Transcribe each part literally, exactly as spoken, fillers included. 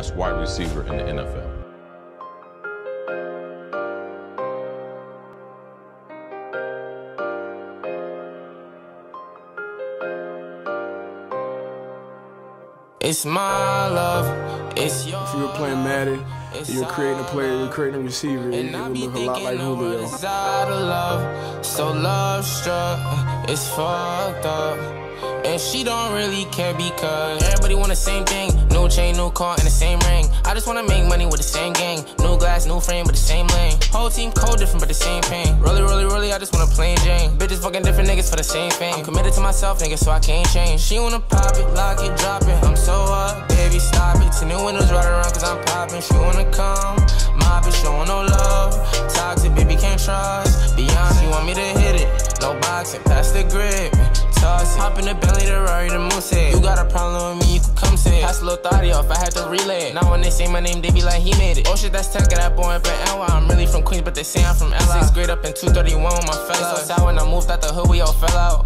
best wide receiver in the N F L. It's my love, it's your If you were playing Madden, you're creating a player, you're creating a receiver, it would look a lot like Julio. Out of love, so love struck, it's fucked up. And she don't really care because everybody want the same thing. No chain, no car, and the same ring. I just wanna make money with the same gang. No glass, no frame, but the same lane. Whole team cold, different, but the same pain. Rolly, rolly, rolly, I just wanna plain Jane. Bitches fucking different niggas for the same fame. I'm committed to myself, nigga, so I can't change. She wanna pop it, lock it, drop it. I'm so up, baby, stop it. Ten new windows right around cause I'm popping. She wanna come, mob it, showing no love. Toxic, baby, can't trust. Be honest, you want me to hit it. No boxing, pass the grip. Toss it. Hop in the belly, the Rari, the moose head. You got a problem with me, you can come say it. Pass a little thotty off, I had to relay it. Now when they say my name, they be like, he made it. Oh shit, that's Tecca, that boy up in N Y. I'm really from Queens, but they say I'm from L A. Sixth grade up in two thirty-one with my fellas. So sad when I moved out the hood, we all fell out.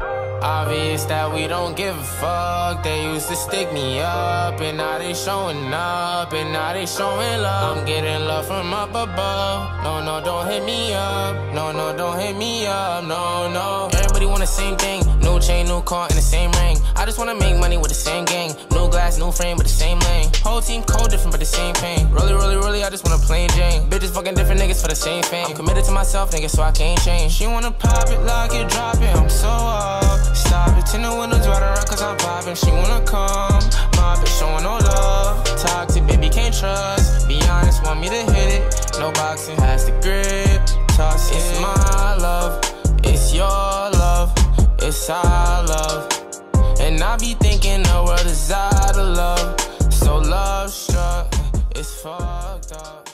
Obvious that we don't give a fuck. They used to stick me up, and now they showing up, and now they showing love. I'm getting love from up above. No, no, don't hit me up. No, no, don't hit me up. No, no. Everybody want the same thing. No chain, no car, and the same ring. I just wanna make money with the same gang. No glass, no frame, but the same lane. Whole team cold, different, but the same pain. Rolly, rolly, rolly, I just wanna plain Jane. Bitches fucking different niggas for the same fame. I'm committed to myself, nigga, so I can't change. She wanna pop it, lock it, drop it. I'm so up. Stop it, ten the windows right around cause I'm popping. She wanna come, mob it, showing no love. Toxic, baby, can't trust. Be honest, want me to hit it. No boxing, pass the grip. Toss it. It's my love, it's your love, it's our love. And I be thinking the world is out of love. So love struck, it's fucked up.